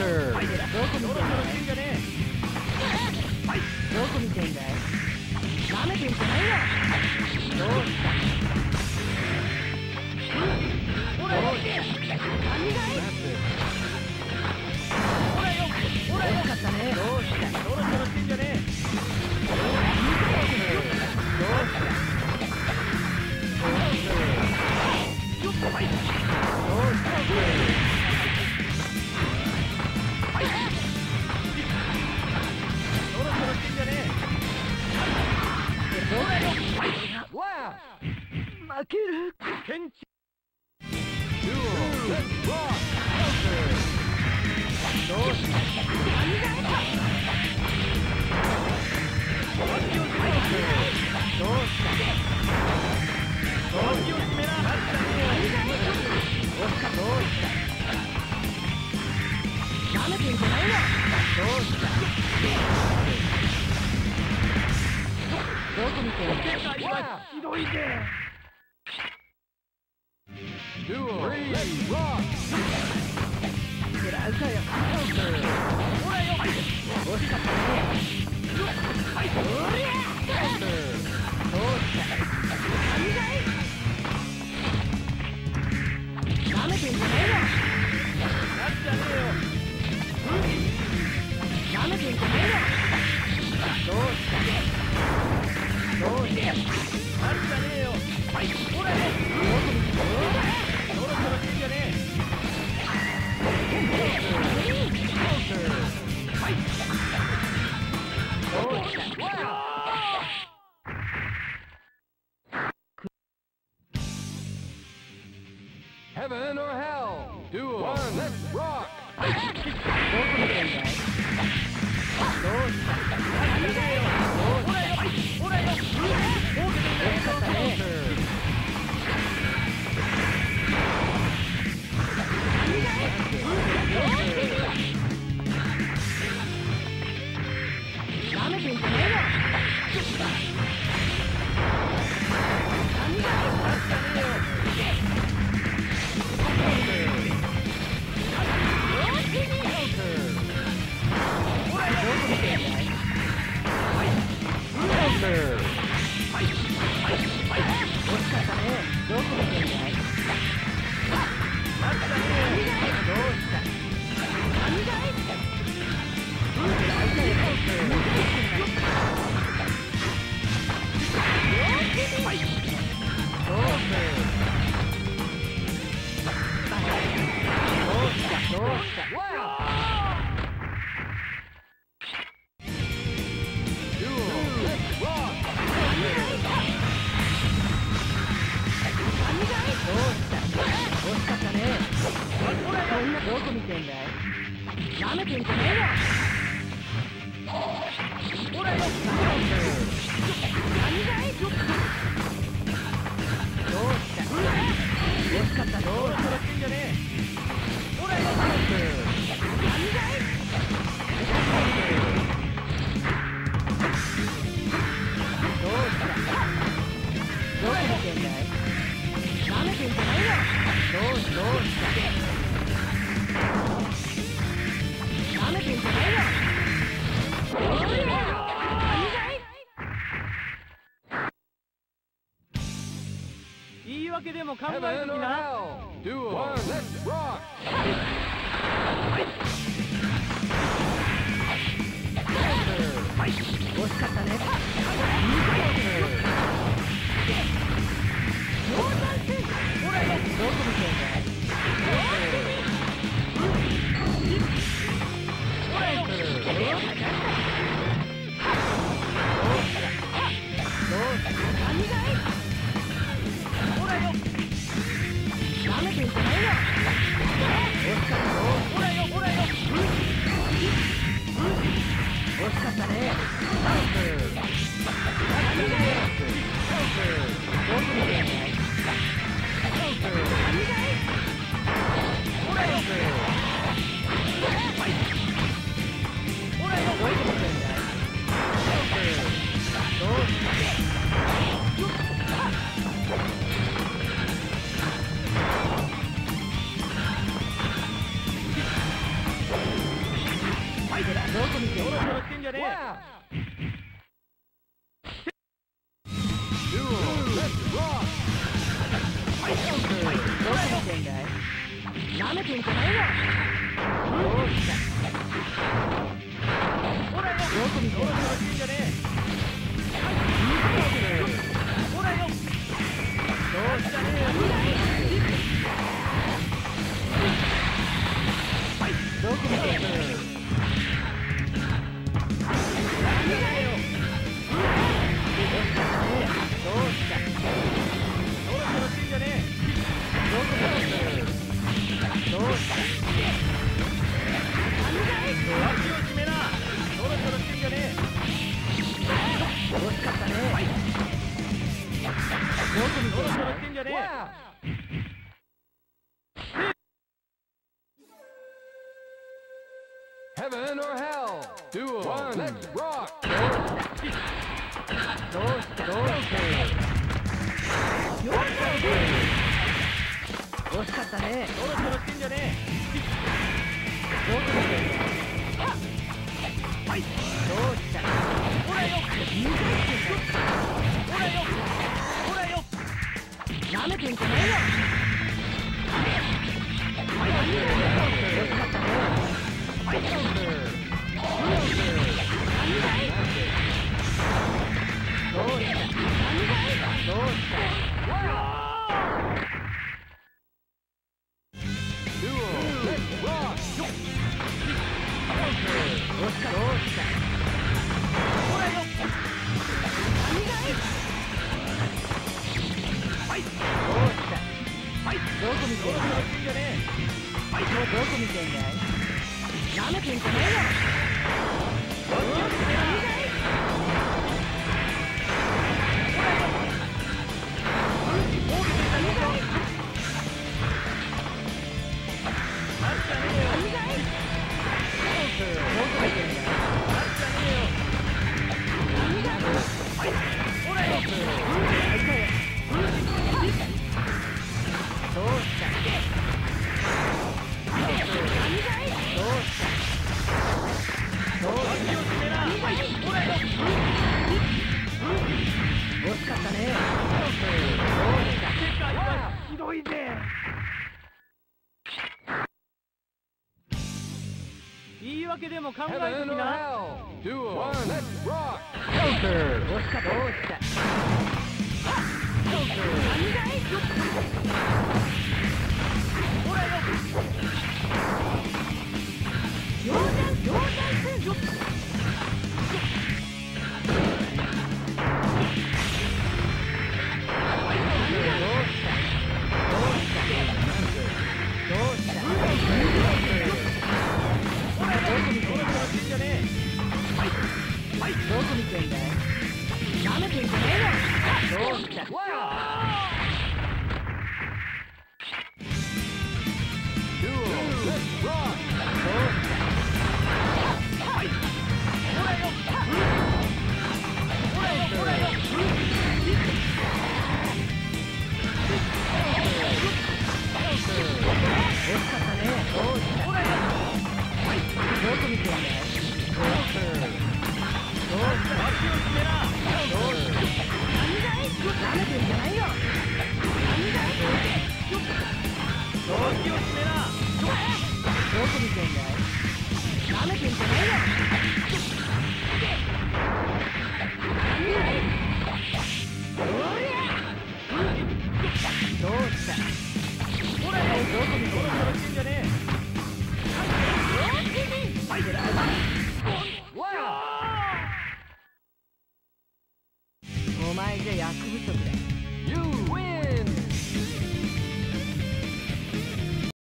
こ見てんだい。舐めてんじゃないよ。どうした。ほらよ。何がい。ほらよ。惜しかったね。どうした。そろそろしてんじゃねえ。どうした。ちょっと待って。どうした。そろそろしてんじゃねえ。負ける。ケンチ。どうした。ひどいぜ。食らうかよ。ほらよ。惜しかったね。はい。おりゃ。どうした。何がい。舐めてんじゃねえよ。なんじゃねえよ。舐めてんじゃねえよ。どうした。どうした。なんじゃねえよ。はい。ほらよ。そろそろしてんじゃねえ。 Heaven or hell? Duel. One. Let's rock. どこ見てんだい。どうした。何がよ。ほらよ。ほらよ。惜しかったね。舐めてんじゃねえよ。何がよ。どこ見てんだい。舐めてんじゃねえよ。ほらよ。何がい。どうした。惜しかった。どうしたらってんじゃねえ。ほらよ。何がい。どうした。どこ見てんだい。舐めてんじゃないよ。どうした。舐めてんじゃないよ。言い訳でも考えてみな。 Duel. One. Let's rock. 惜しかったね。ほらよ。どこ見てんだい。ほらよ。どうした。何がい。ほらよ。舐めてんじゃないよ。惜しかった。ほらよ。ほらよ。惜しかったね。何がい。 じゃねえ。 Left. Duel. Let's rock. どこ見てんだい。なめてんじゃないよ。どうした。 ほらよ。 どこ見てんだい。 そろそろ来んじゃねえ。ほらよ。どうしたねえよ。 どこ見てんだい。どうした。 そろそろ来んじゃねえ。 どこ見てんだい。どうした。 脇を締めな。そろそろ来んじゃねえ。 惜しかったね。どこ見そろそろてんだい。 来んじゃねえ。 Left. Heaven or hell. Duel. One. Let's rock. どうした。どうした。惜しかったね。 そろそろ来んじゃねえ。 どこ見てんだい。どうした。 ほらよ。ほらよ。ほらよ。 なめてんじゃないよ。惜しかったね。どうした。どうした。 Duel. Let's rock. どうした。どうした。 ほらよ。 どうした。どこ見てんだい。 そろそろ来んじゃねえ。 どこ見てんだい。なめてんじゃねえよ。 脇を締めな。 惜しかったね。 世界はひどいぜ。言い訳でも考えて Heaven み or な。 hell. Duel. One. Let's rock. 惜しかった。どうした。 ほらよ。 どこ見てんだい。なめてんじゃねえよ。どうした。 Left. Duel. Let's rock. 惜しかったね。どうした。どこ見てんだい。どうした。なめてんじゃないよ。どこ見てんだい。なめてんじゃないよ。どうした。どこ見てんだい。お前じゃ役不足だ。 You